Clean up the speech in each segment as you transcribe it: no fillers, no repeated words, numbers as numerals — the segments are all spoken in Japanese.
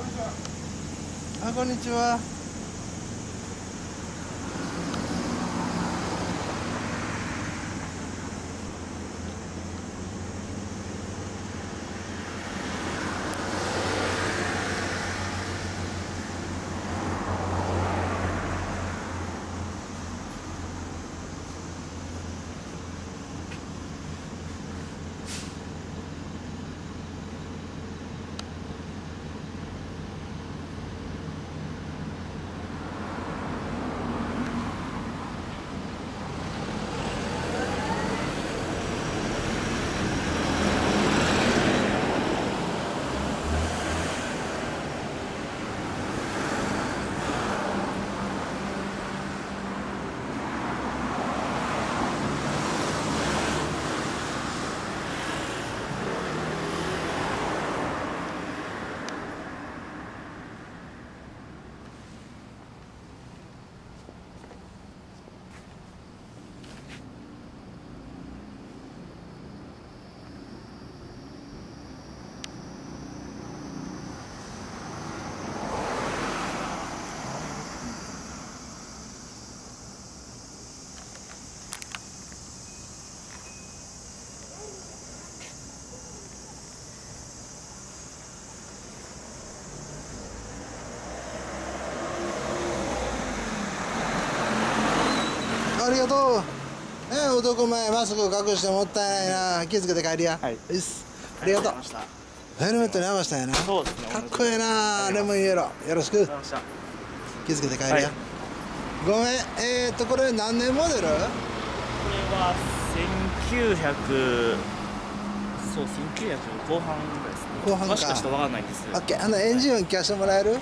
あ、こんにちは。ありがとう。ね、男前マスク隠してもったいないな。気づけて帰りや。はい。ありがとう。ヘルメットに合わせたんやな。そうですね。かっこええな。レモンイエロー。よろしく。気づけて帰りや。ごめん。これ何年モデル？これは1900、そう、1900後半ぐらいですね。 後半か。 詳しくはちょっと分かんないんです。 オッケー。エンジン音聞かせてもらえる？はい。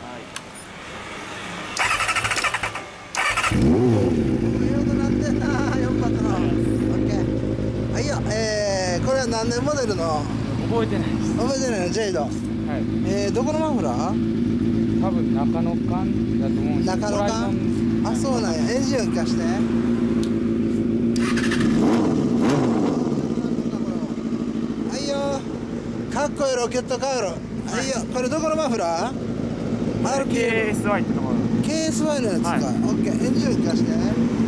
これは何年モデルの？ 覚えてないです。 覚えてないの？ジェイド。はい。どこのマフラー？ 多分中野間だと思うんですけど。 中野間？あ、そうなんや。エンジン音聞かして。はいよ。かっこいいロケットカウル。はいよ。これどこのマフラー？ KSY ってところ。 KSY のやつか。オッケー。エンジン音聞かして。